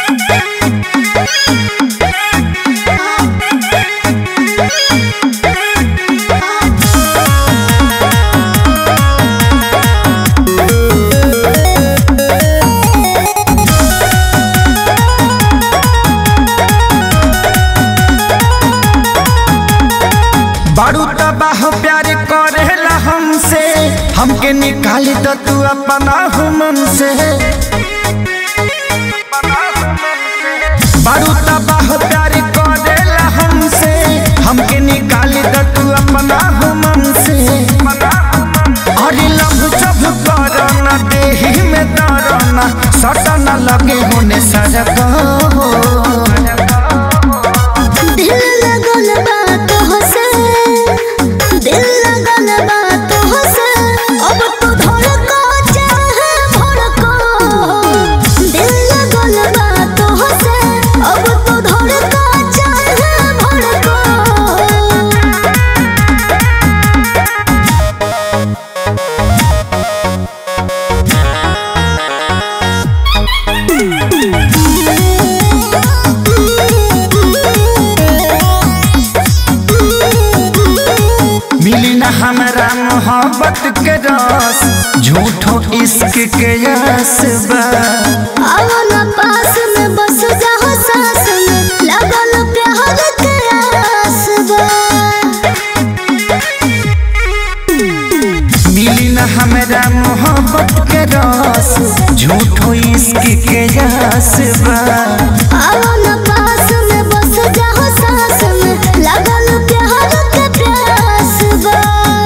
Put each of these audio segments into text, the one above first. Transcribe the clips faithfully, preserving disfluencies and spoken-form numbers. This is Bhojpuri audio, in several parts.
बारू तबाह प्यार करेला हमसे, हमके निकाली तो तू अपना मन से। बारू तबाह प्यार करेला हमसे, हमके निकाली तो तू अपना मन से। अरे लभ जब करना देही में दरना, सटा न लगे होने सजग हो। मिली न हमरा मोहब्बत के रस, झूठो इश्क के यस बा। आओ ना पास में बस जाओ सांस में, लगल प्यार के आस बा। मिली न हमरा मोहब्बत के रस, झूठो इश्क के यस बा। आओ ना पास में बस जाओ सांस में, लगल प्यार के प्यास बा।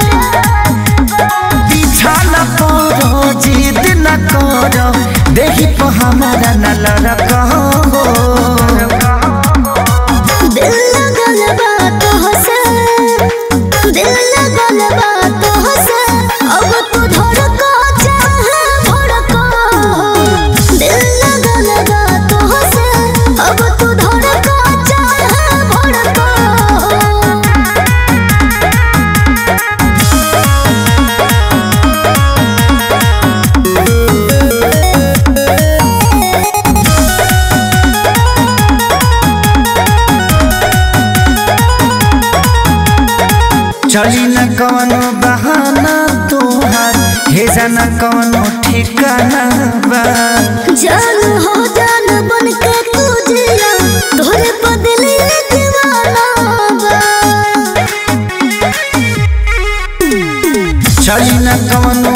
पीछा न पड़ो जिद न करो, देखी तो हमारा न लड़का हो। दिल लगल बात हसे, दिल लगल बात हसे, अब तू धड़का चाहे भड़का। दिल लगल बात हसे, अब तू धड़का चाहे भड़का। चली न कवनो बहाना तोहार, हे जाना कवनो ठिकाना बा। जान हो जान बन के तू जिया, तोरे पर दिल दीवाना बा। चली न कवनो